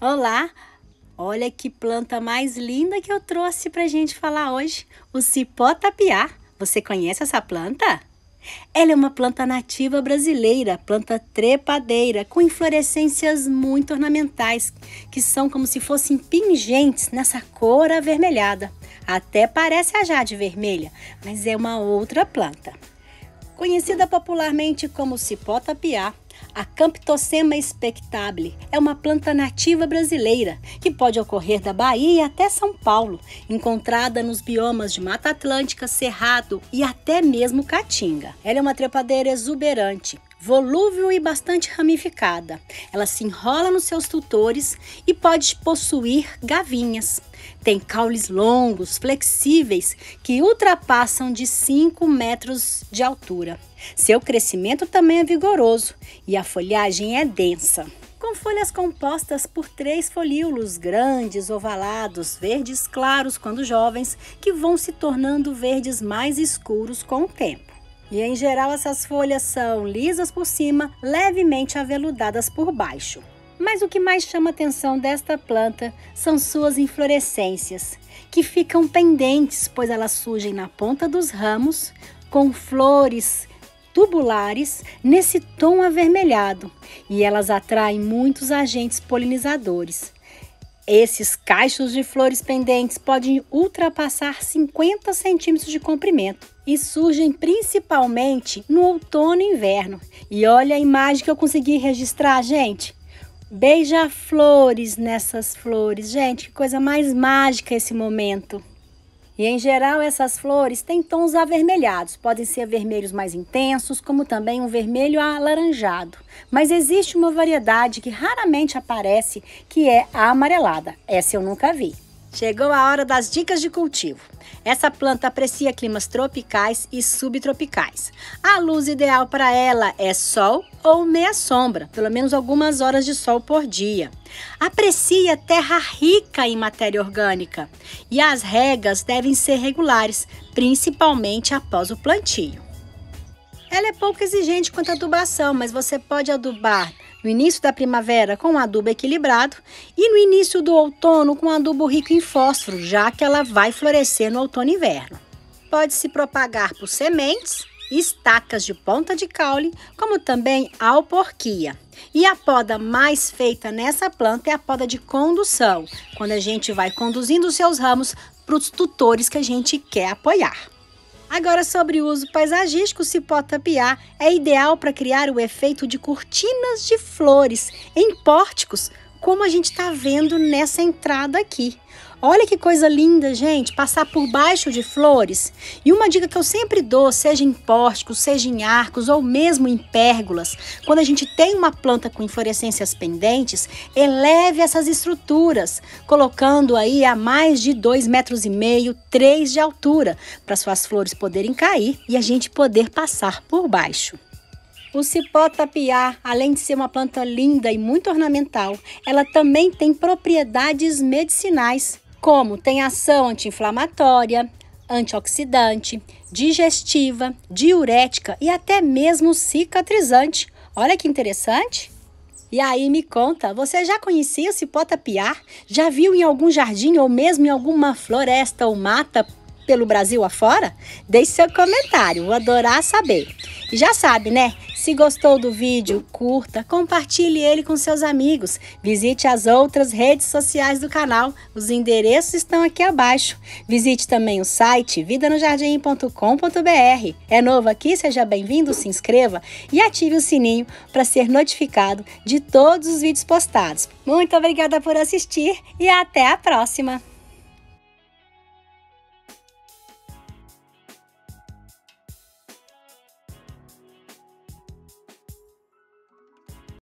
Olá! Olha que planta mais linda que eu trouxe pra gente falar hoje, o cipó-tapiá. Você conhece essa planta? Ela é uma planta nativa brasileira, planta trepadeira, com inflorescências muito ornamentais, que são como se fossem pingentes nessa cor avermelhada. Até parece a jade vermelha, mas é uma outra planta. Conhecida popularmente como cipó-tapiá, a Camptossema spectable é uma planta nativa brasileira que pode ocorrer da Bahia até São Paulo, encontrada nos biomas de Mata Atlântica, Cerrado e até mesmo Caatinga. Ela é uma trepadeira exuberante, volúvel e bastante ramificada. Ela se enrola nos seus tutores e pode possuir gavinhas. Tem caules longos, flexíveis, que ultrapassam de 5 metros de altura. Seu crescimento também é vigoroso e a folhagem é densa, com folhas compostas por 3 folíolos grandes, ovalados, verdes claros quando jovens, que vão se tornando verdes mais escuros com o tempo. E em geral essas folhas são lisas por cima, levemente aveludadas por baixo. Mas o que mais chama a atenção desta planta são suas inflorescências, que ficam pendentes, pois elas surgem na ponta dos ramos, com flores tubulares nesse tom avermelhado, e elas atraem muitos agentes polinizadores. Esses cachos de flores pendentes podem ultrapassar 50 centímetros de comprimento e surgem principalmente no outono e inverno. E olha a imagem que eu consegui registrar, gente. Beija-flores nessas flores. Gente, que coisa mais mágica esse momento. E em geral essas flores têm tons avermelhados, podem ser vermelhos mais intensos, como também um vermelho alaranjado. Mas existe uma variedade que raramente aparece, que é a amarelada. Essa eu nunca vi. Chegou a hora das dicas de cultivo. Essa planta aprecia climas tropicais e subtropicais. A luz ideal para ela é sol ou meia sombra, pelo menos algumas horas de sol por dia. Aprecia terra rica em matéria orgânica e as regas devem ser regulares, principalmente após o plantio. Ela é pouco exigente quanto à adubação, mas você pode adubar no início da primavera com um adubo equilibrado e no início do outono com um adubo rico em fósforo, já que ela vai florescer no outono e inverno. Pode se propagar por sementes, estacas de ponta de caule, como também alporquia. E a poda mais feita nessa planta é a poda de condução, quando a gente vai conduzindo os seus ramos para os tutores que a gente quer apoiar. Agora, sobre o uso paisagístico, o cipó-tapiá é ideal para criar o efeito de cortinas de flores em pórticos, como a gente está vendo nessa entrada aqui. Olha que coisa linda, gente, passar por baixo de flores. E uma dica que eu sempre dou, seja em pórticos, seja em arcos ou mesmo em pérgolas, quando a gente tem uma planta com inflorescências pendentes, eleve essas estruturas, colocando aí a mais de 2,5 metros, 3 de altura, para suas flores poderem cair e a gente poder passar por baixo. O cipó-tapiá, além de ser uma planta linda e muito ornamental, ela também tem propriedades medicinais, como tem ação anti-inflamatória, antioxidante, digestiva, diurética e até mesmo cicatrizante. Olha que interessante! E aí me conta, você já conhecia o cipó-tapiá? Já viu em algum jardim ou mesmo em alguma floresta ou mata pelo Brasil afora? Deixe seu comentário, vou adorar saber. E já sabe, né? Se gostou do vídeo, curta, compartilhe ele com seus amigos. Visite as outras redes sociais do canal, os endereços estão aqui abaixo. Visite também o site vidanojardim.com.br. É novo aqui? Seja bem-vindo, se inscreva e ative o sininho para ser notificado de todos os vídeos postados. Muito obrigada por assistir e até a próxima!